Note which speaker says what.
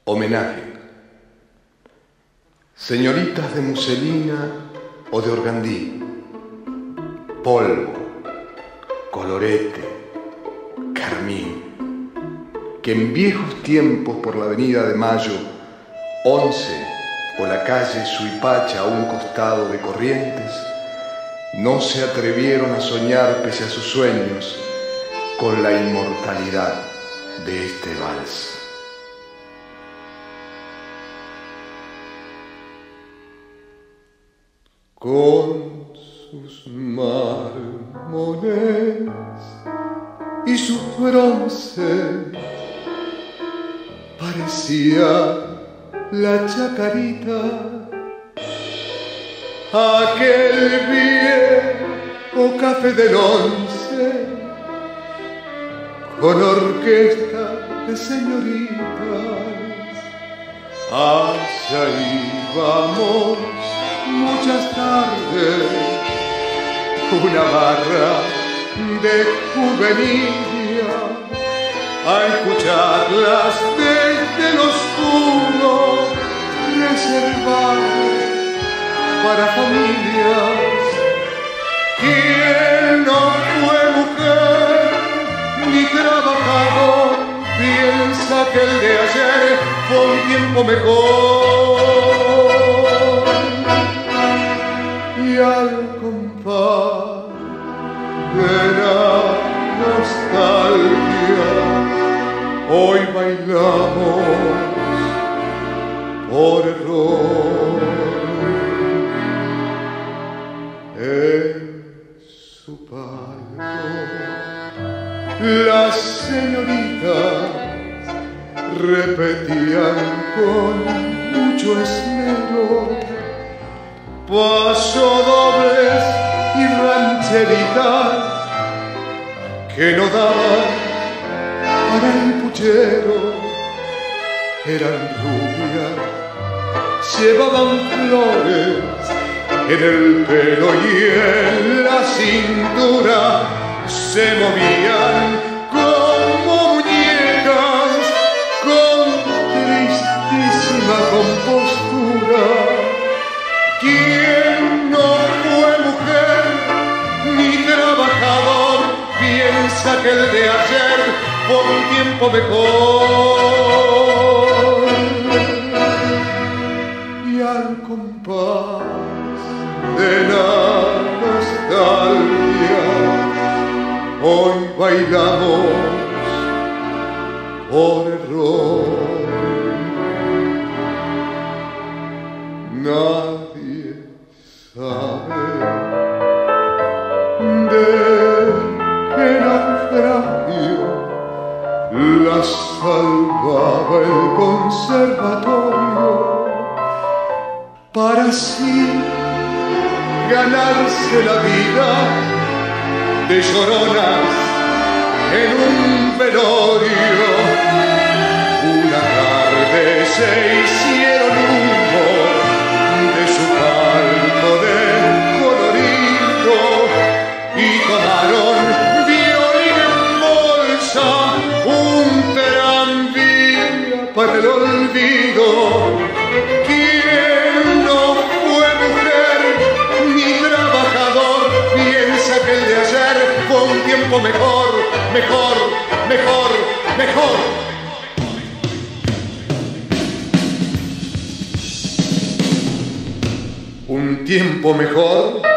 Speaker 1: Homenaje. Señoritas de muselina o de organdí, polvo, colorete, carmín, que en viejos tiempos por la avenida de Mayo, 11 o la calle Suipacha a un costado de Corrientes, no se atrevieron a soñar pese a sus sueños con la inmortalidad de este vals. Con sus mármoles y su bronce parecía la chacarita, aquel viejo café del 11 con orquesta de señoritas. Allá íbamos muchas tardes, una barra de juvenilia, a escucharlas desde lo oscuro, reservado para familias. Quien no fue mujer ni trabajador piensa que el de ayer fue un tiempo mejor. Y al compás de la nostalgia hoy bailamos por error. En su palco las señoritas repetían con mucho esmero pasodobles y rancheritas que no daban para el puchero. Eran rubias, llevaban flores en el pelo y en la cintura, se movían como muñecas con tristísima compostura. Quien no fue mujer ni trabajador piensa que el de ayer fue un tiempo mejor. Y al compás de la nostalgia hoy bailamos por error. Nadie sabe de qué naufragio la salvaba el conservatorio para así ganarse la vida de lloronas en un velorio. Una tarde se hicieron humo de su palco de colorido y tomaron violín en bolsa, un tranvía para el olvido. Quien no fue mujer ni trabajador piensa que el de ayer fue un tiempo mejor, mejor, mejor, mejor. Un tiempo mejor